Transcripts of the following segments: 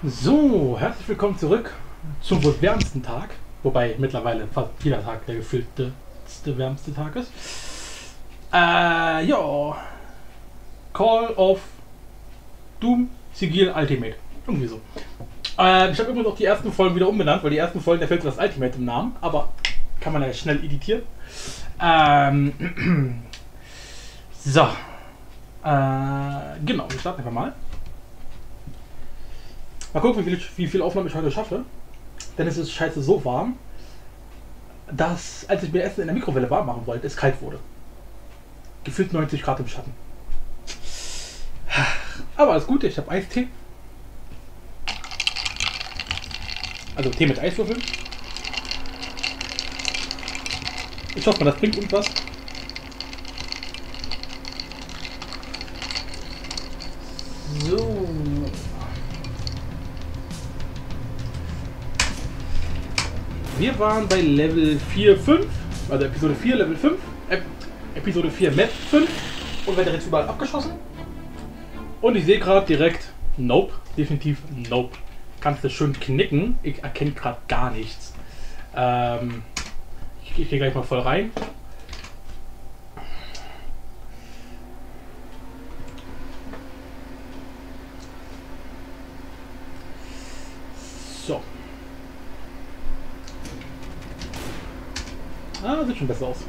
So, herzlich willkommen zurück zum wohl wärmsten Tag. Wobei mittlerweile fast jeder Tag der gefühlte wärmste Tag ist. Ja. Call of Doom Sigil Ultimate. Irgendwie so. Ich habe übrigens auch die ersten Folgen wieder umbenannt, weil die ersten Folgen, da fehlt das Ultimate im Namen. Aber kann man ja schnell editieren. So. Genau, wir starten einfach mal. Mal gucken, wie viel Aufnahme ich heute schaffe. Denn es ist scheiße so warm, dass, als ich mir Essen in der Mikrowelle warm machen wollte, es kalt wurde. Gefühlt 90 Grad im Schatten. Aber alles Gute, ich habe Eistee. Also Tee mit Eiswürfeln. Ich hoffe mal, das bringt irgendwas. So. Wir waren bei Level 4, 5, also Episode 4, Level 5, Episode 4, Map 5 und werden jetzt überall abgeschossen. Und ich sehe gerade direkt, nope, definitiv nope. Kannst du schön knicken, ich erkenne gerade gar nichts. Ich gehe gleich mal voll rein. So. Ah, sieht schon besser aus.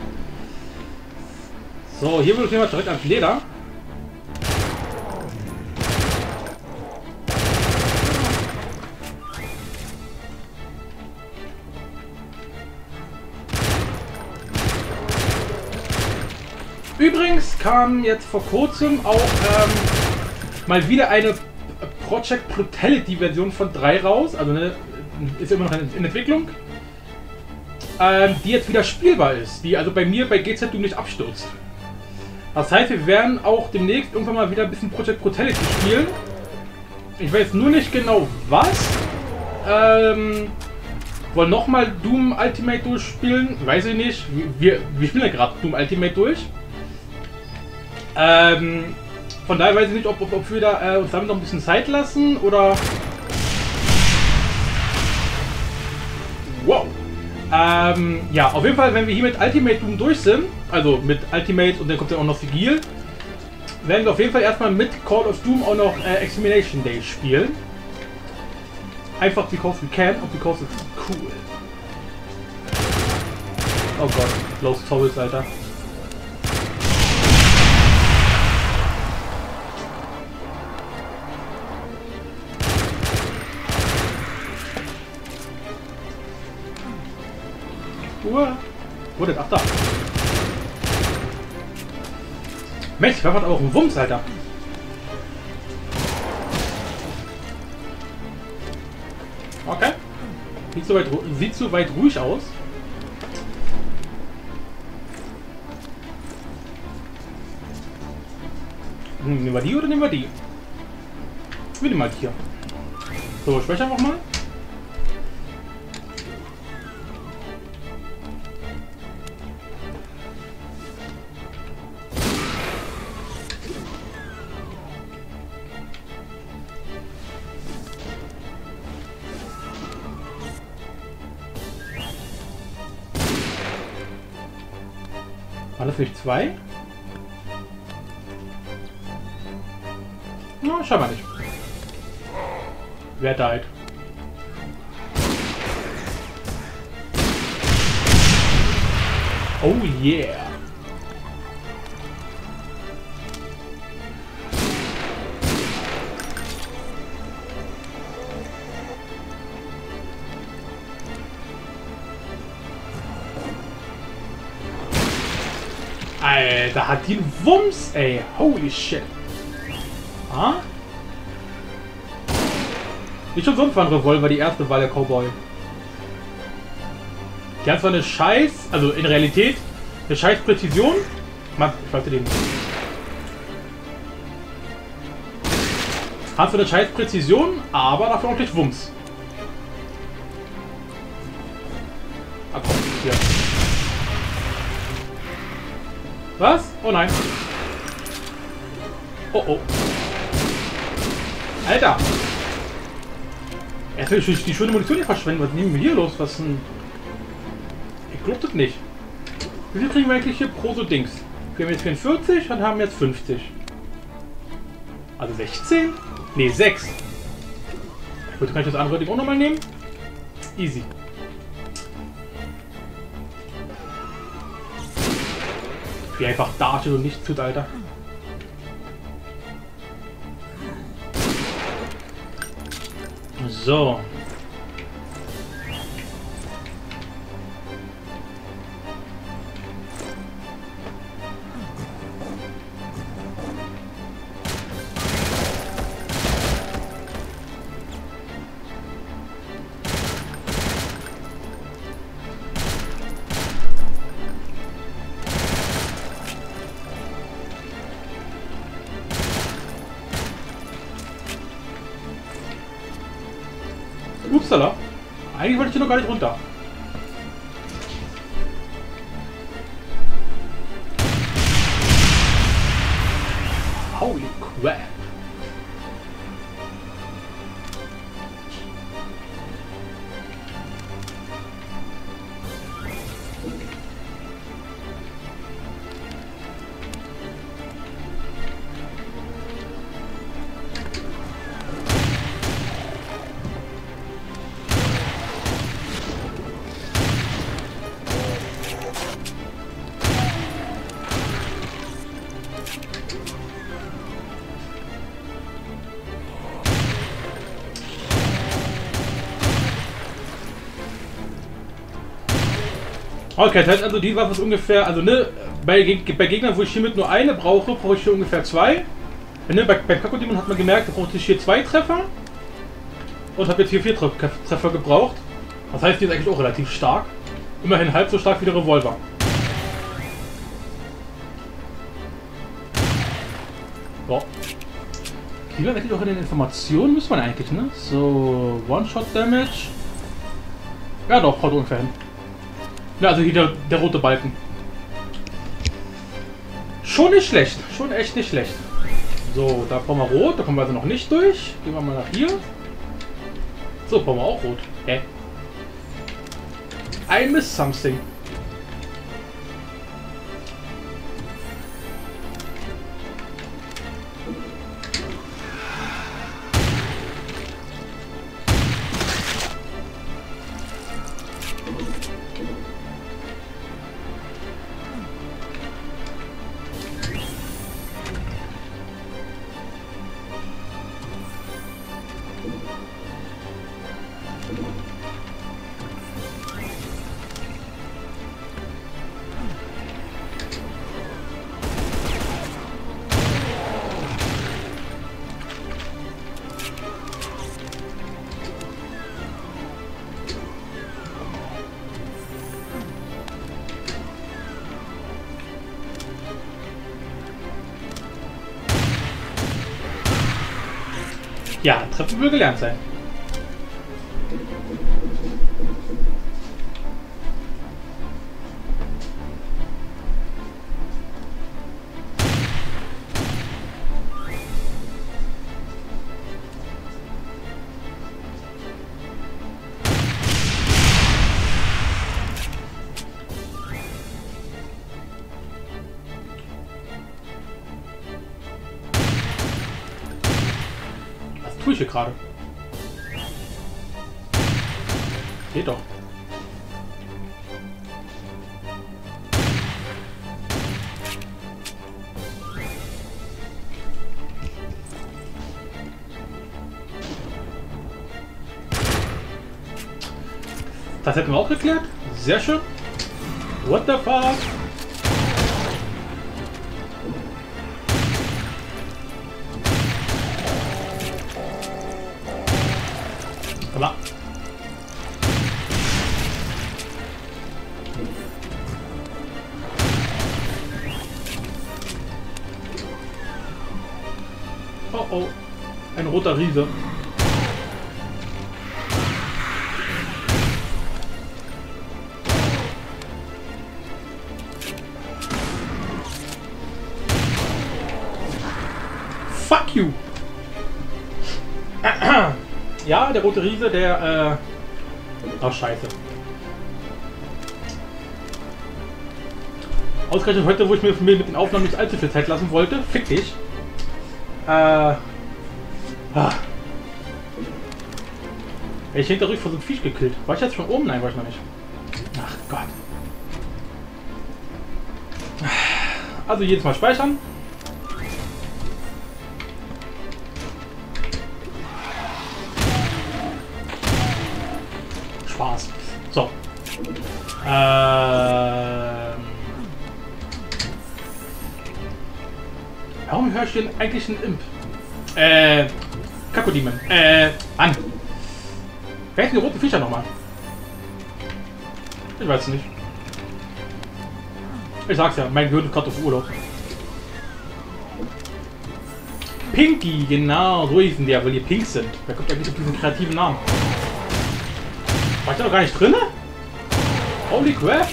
So, hier würde ich mal direkt ans Leder. Übrigens kam jetzt vor kurzem auch mal wieder eine Project Brutality Version von 3 raus. Also ne, ist immer noch in Entwicklung. Die jetzt wieder spielbar ist, die also bei mir bei GZ Doom nicht abstürzt. Das heißt, wir werden auch demnächst irgendwann mal wieder ein bisschen Project Brutality spielen. Ich weiß nur nicht genau was. Wollen nochmal Doom Ultimate durchspielen? Weiß ich nicht. Wir spielen ja gerade Doom Ultimate durch. Von daher weiß ich nicht, ob wir da uns damit noch ein bisschen Zeit lassen oder... Wow! Ja, auf jeden Fall, wenn wir hier mit Ultimate Doom durch sind, also mit Ultimate und dann kommt ja auch noch Sigil, werden wir auf jeden Fall erstmal mit Call of Doom auch noch Extermination Day spielen. Einfach because we can und because it's cool. Oh Gott, Lost Souls, Alter. Wo denn? Ach da. Mensch, die Waffe hat aber auch einen Wumms, Alter. Okay. Sieht so weit ruhig aus. Nehmen wir die oder nehmen wir die? Wir nehmen mal hier. So, spreche einfach mal. War das nicht 2? Na, scheinbar nicht. Wer died? Oh yeah! Alter, hat die einen Wumms, ey. Holy shit. Ah? Nicht schon sonst war ein Revolver die erste Wahl der Cowboy. Die hat zwar eine Scheiß, also in Realität, eine Scheiß Präzision. Mann, ich wollte den. Hat zwar eine Scheiß Präzision, aber dafür auch nicht Wumms. Ah, komm, hier. Was? Oh nein. Oh oh. Alter! Jetzt will ich die schöne Munition nicht verschwenden. Was nehmen wir hier los? Was ein... Ich glaube das nicht. Wie viel kriegen wir eigentlich hier pro so Dings? Wir haben jetzt 44 und haben jetzt 50. Also 16? Ne, 6. Gut, kann ich das andere Ding auch nochmal nehmen? Easy. Wie einfach da steht und nichts tut, Alter. So. Upsala. Eigentlich wollte ich hier noch gar nicht runter. Holy crap. Okay, das heißt also, die Waffe ist ungefähr, also ne, bei Gegnern, wo ich hiermit nur eine brauche, brauche ich hier ungefähr 2. Ne, bei Kakodemon hat man gemerkt, da brauchte ich hier 2 Treffer. Und habe jetzt hier 4 Treffer gebraucht. Das heißt, die ist eigentlich auch relativ stark. Immerhin halb so stark wie der Revolver. So. Hier eigentlich auch in den Informationen, muss man eigentlich, ne? So, One-Shot-Damage. Ja doch, haut ungefähr hin. Ja, also hier der rote Balken. Schon nicht schlecht. Schon echt nicht schlecht. So, da brauchen wir rot. Da kommen wir also noch nicht durch. Gehen wir mal nach hier. So, brauchen wir auch rot. Hä? I miss something. Ja, Treffen will gelernt sein. Was tue ich hier gerade? Geht doch. Das hätten wir auch geklärt. Sehr schön. What the fuck? Komm mal. Oh oh. Ein roter Riese. Fuck you! Ja, der rote Riese, der, ach, scheiße. Ausgerechnet heute, wo ich mir mit den Aufnahmen nicht allzu viel Zeit lassen wollte. Fick dich. Ich hinter ruhig vor so einem Viech gekillt. War ich jetzt schon oben? Nein, war ich noch nicht. Ach Gott. Also jedes Mal speichern. Spaß. So. Warum höre ich denn eigentlich einen Imp? Kakodemon. An. Wer ist die roten Viecher nochmal? Ich weiß nicht. Ich sag's ja, mein Gehirn ist gerade auf Urlaub. Pinky, genau, so hießen die ja, weil die pink sind. Wer kommt eigentlich auf diesen kreativen Namen? War ich da noch gar nicht drin? Holy crap!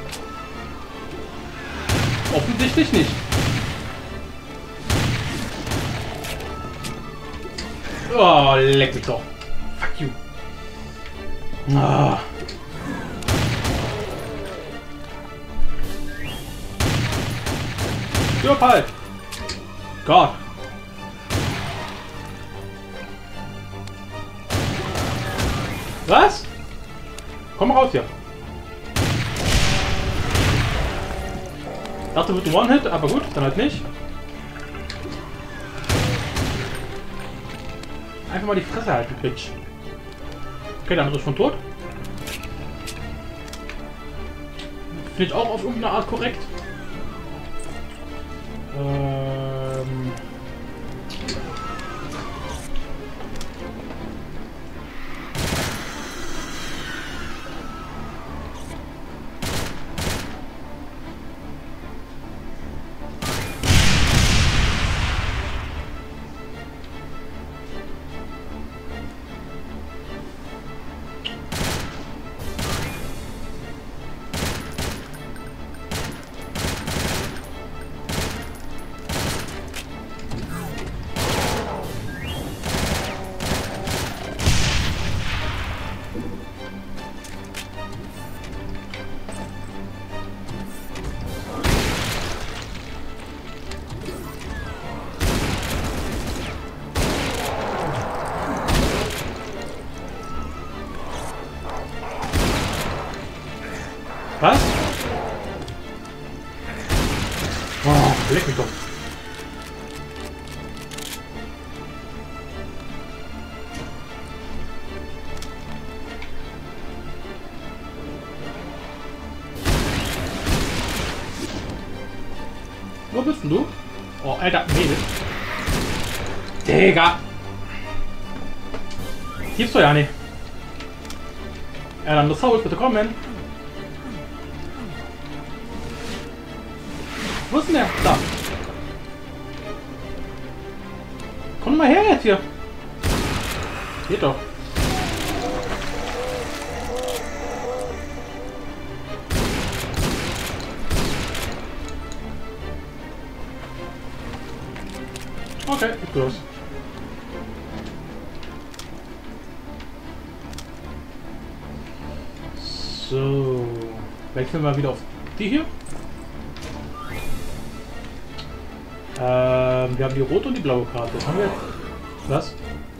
Offensichtlich nicht. Oh, leck mich doch. Fuck you. Ah. Stirb halt! Gott! Was? Komm raus hier. Dachte, wird ein One-Hit, aber gut, dann halt nicht. Einfach mal die Fresse halten, Bitch. Okay, der andere ist schon tot. Finde ich auch auf irgendeine Art korrekt. Was? Oh, leck mich doch. Wo bist denn du? Oh, Alter, Mädel. Digga. Gibst du ja nicht. Ja, dann das Haus, bitte kommen. Wo ist denn der? Da. Komm mal her jetzt hier. Geht doch. Okay, geht los. So. Wechseln wir mal wieder auf die hier. Wir haben die rote und die blaue Karte. Haben wir jetzt... Was?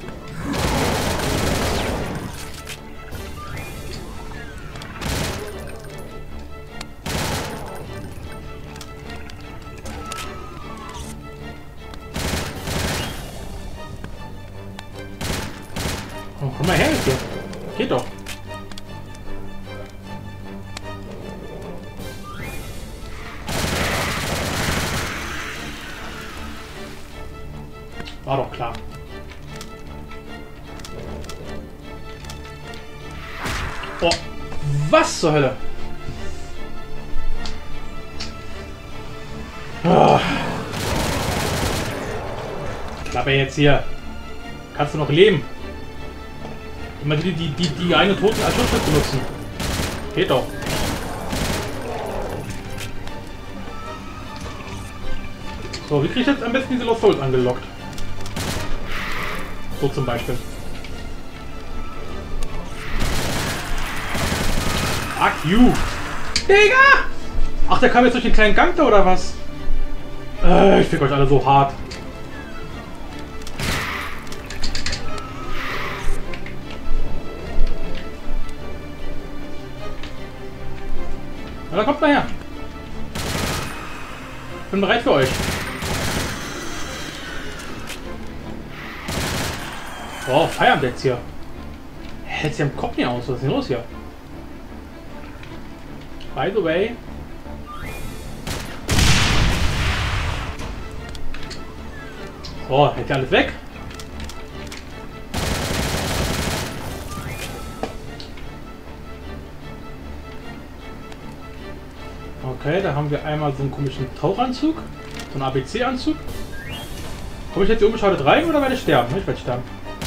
Oh, komm mal her jetzt hier. Geht doch. War doch klar. Oh, was zur Hölle? Oh. Klappe jetzt hier. Kannst du noch leben? Immer die eine Toten als Schutzschild benutzen. Geht doch. So, wie kriege ich jetzt am besten diese Lost Souls angelockt? So zum Beispiel. Fuck you. Digga! Ach, der kam jetzt durch den kleinen Gang da, oder was? Ich fick euch alle so hart. Na, dann kommt mal her. Bin bereit für euch. Oh, Feierabend jetzt hier. Hält sich am Kopf nicht aus. Was ist denn los hier? By the way. So, hält ja alles weg. Okay, da haben wir einmal so einen komischen Tauchanzug. So einen ABC-Anzug. Komme ich jetzt hier unbeschadet rein oder werde ich sterben? Ich werde sterben.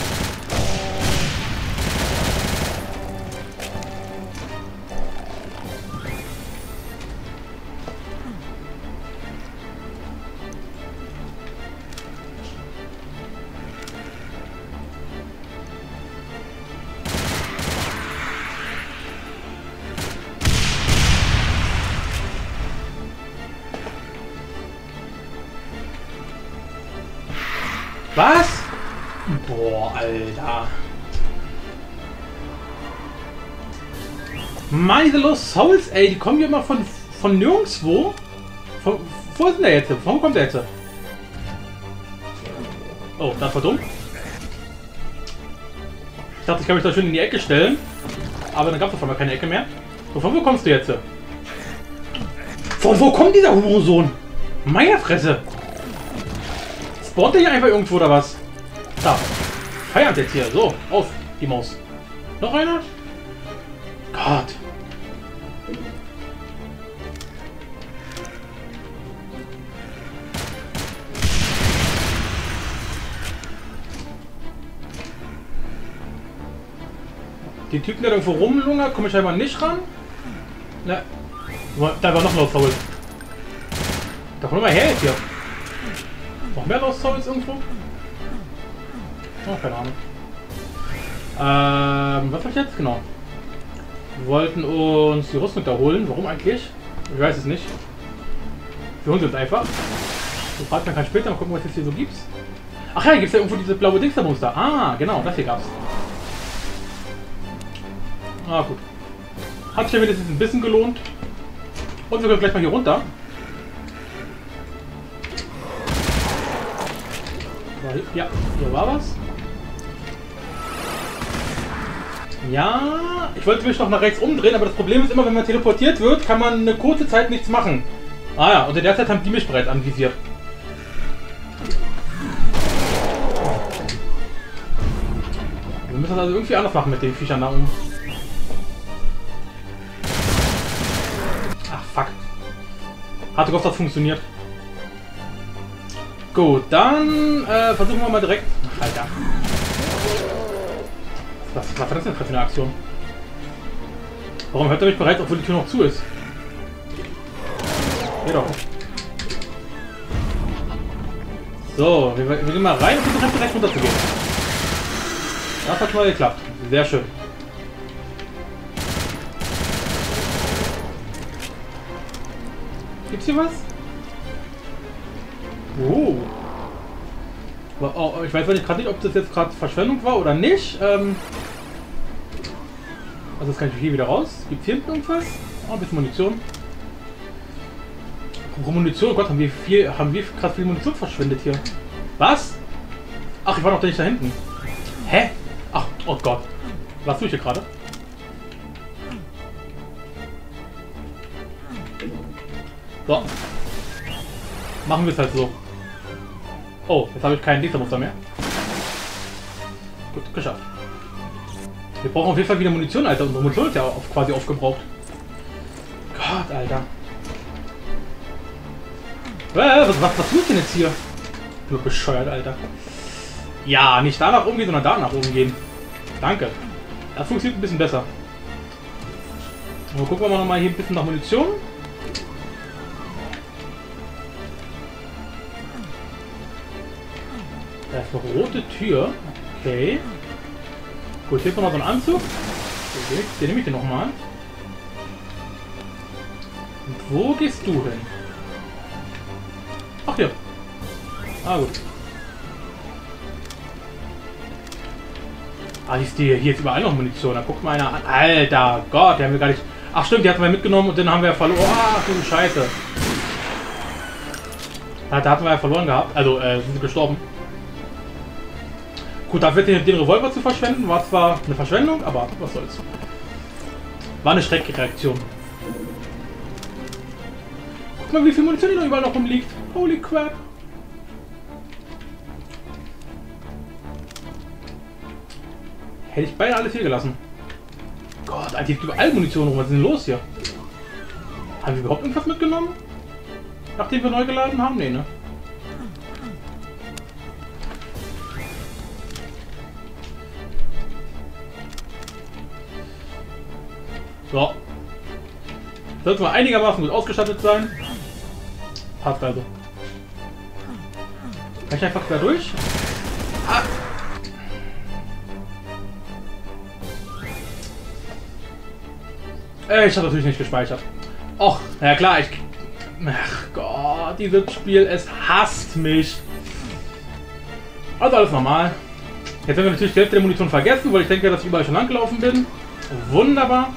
Was? Boah, Alter. Mann, diese Lost Souls, ey, die kommen hier immer von nirgendwo. Wo ist denn der jetzt? Warum kommt der jetzt? Oh, das war dumm. Ich dachte, ich kann mich da schön in die Ecke stellen. Aber dann gab es auf einmal keine Ecke mehr. So, von wo kommst du jetzt? Von wo kommt dieser Hurensohn? Meine Fresse! Spawnt der hier einfach irgendwo oder was? Da. Feiert jetzt hier. So, auf die Maus. Noch einer? Gott. Die Typen, der irgendwo rumlungert, komme ich scheinbar nicht ran. Ne. Da war noch Lost Souls. Da komm mal her jetzt hier. Noch mehr Lost Souls irgendwo? Oh, keine Ahnung. Was habe ich jetzt? Genau. Wir wollten uns die Rüstung da holen. Warum eigentlich? Ich weiß es nicht. Wir holen sie uns einfach. So, fragt man kann später mal gucken, was es hier so gibt. Ach ja, hier gibt es ja irgendwo diese blaue Dingster-Monster. Ah, genau, das hier gab's. Ah, gut. Hat sich ja wenigstens ein bisschen gelohnt. Und wir können gleich mal hier runter. Ja, hier war was. Ja, ich wollte mich noch nach rechts umdrehen, aber das Problem ist immer, wenn man teleportiert wird, kann man eine kurze Zeit nichts machen. Ah ja, und in der Zeit haben die mich bereits anvisiert. Wir müssen das also irgendwie anders machen mit den Viechern da oben. Ach, fuck. Hatte gehofft, das funktioniert. Gut, dann versuchen wir mal direkt... Ach, Alter. Was war das denn für eine Aktion? Warum hört er mich bereits, obwohl die Tür noch zu ist? Geh doch. So, wir gehen mal rein und versuchen direkt runter zu gehen. Das hat schon mal geklappt. Sehr schön. Gibt's hier was? Oh, ich weiß gerade nicht, ob das jetzt gerade Verschwendung war oder nicht. Also das kann ich hier wieder raus. Gibt es hier hinten irgendwas? Oh, ein bisschen Munition. Munition, oh Gott, haben wir gerade viel Munition verschwendet hier. Was? Ach, ich war doch nicht da hinten. Hä? Ach, oh Gott. Was tue ich hier gerade? So. Machen wir es halt so. Oh, jetzt habe ich keinen Lasermuster mehr. Gut, geschafft. Wir brauchen auf jeden Fall wieder Munition, Alter. Unsere Munition ist ja quasi aufgebraucht. Gott, Alter. Was tue ich denn jetzt hier? Nur bescheuert, Alter. Ja, nicht danach umgehen, sondern danach umgehen. Danke. Das funktioniert ein bisschen besser. Und gucken wir noch mal hier ein bisschen nach Munition. Da ist eine rote Tür. Okay. Gut, hier ist nochmal so ein Anzug. Okay, den nehme ich dir nochmal. Und wo gehst du hin? Ach hier. Ah gut. Ah, hier ist überall noch Munition. Da guckt mal einer an. Alter Gott, die haben wir gar nicht... Ach stimmt, die hatten wir mitgenommen und den haben wir verloren. Ach du Scheiße. Da hatten wir ja verloren gehabt. Also, sind gestorben. Gut, dafür den Revolver zu verschwenden, war zwar eine Verschwendung, aber was soll's. War eine Schreckreaktion. Guck mal, wie viel Munition hier noch überall noch rumliegt. Holy crap. Hätte ich beinahe alles hier gelassen. Gott, Alter, hier gibt überall Munition rum. Was ist denn los hier? Haben wir überhaupt irgendwas mitgenommen? Nachdem wir neu geladen haben? Nee, ne? So. Sollten wir einigermaßen gut ausgestattet sein. Passt also. Kann ich einfach da durch? Ah. Ich habe natürlich nicht gespeichert. Och, na ja klar, ach Gott, dieses Spiel, es hasst mich. Also alles normal. Jetzt haben wir natürlich die Hälfte der Munition vergessen, weil ich denke, dass ich überall schon lang gelaufen bin. Wunderbar.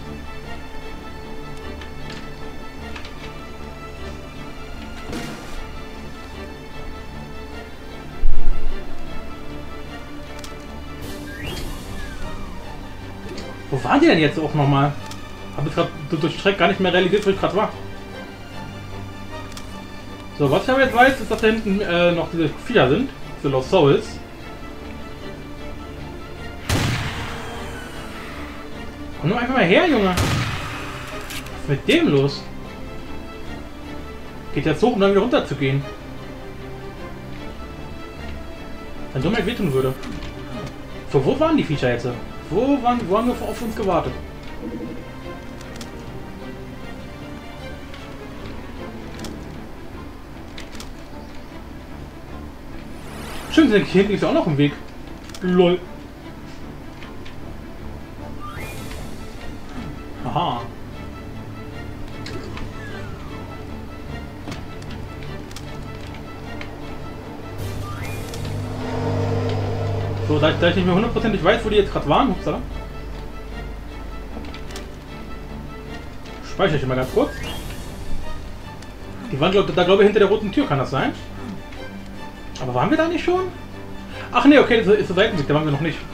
Wo waren die denn jetzt auch nochmal? Habe jetzt gerade durch Schreck gar nicht mehr realisiert, wo ich gerade war. So, was ich aber jetzt weiß, ist, dass da hinten noch diese Viecher sind. Diese Lost Souls. Komm nur einfach mal her, Junge. Was ist mit dem los? Geht jetzt hoch, um dann wieder runter zu gehen. Wenn Dummheit wehtun würde. So, wo waren die Viecher jetzt? Wo haben wir auf uns gewartet? Stimmt, hier hinten ist ja auch noch ein Weg. LOL. Aha. So, da ich nicht mehr hundertprozentig weiß, wo die jetzt gerade waren, upsala. Speichere ich mal ganz kurz. Die waren da, glaube ich, hinter der roten Tür, kann das sein? Aber waren wir da nicht schon? Ach nee, okay, das ist der Seitenweg, da waren wir noch nicht.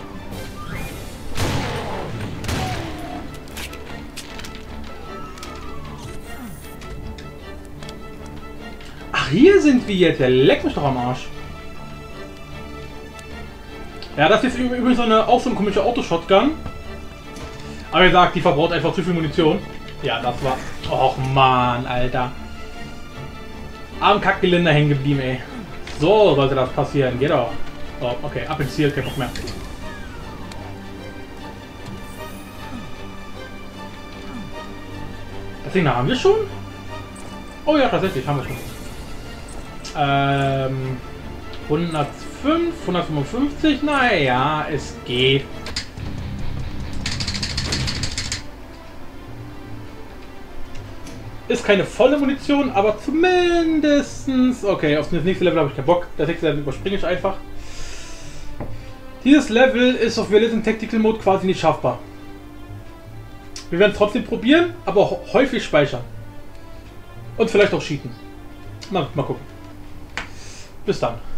Ach, hier sind wir jetzt. Der leckt mich doch am Arsch. Ja, das ist übrigens auch so eine komische Autoshotgun. Aber ihr sagt, die verbraucht einfach zu viel Munition. Ja, das war... Och man, Alter. Am Kackgeländer hängen geblieben, ey. So sollte das passieren. Geht doch. Oh, okay, ab ins Ziel, kein Bock mehr. Das Ding haben wir schon? Oh ja, tatsächlich, haben wir schon. 105, 155, naja, es geht. Ist keine volle Munition, aber zumindestens... Okay, auf das nächste Level habe ich keinen Bock. Das nächste Level überspringe ich einfach. Dieses Level ist auf Realism Tactical Mode quasi nicht schaffbar. Wir werden es trotzdem probieren, aber häufig speichern. Und vielleicht auch cheaten. Mal gucken. Bis dann.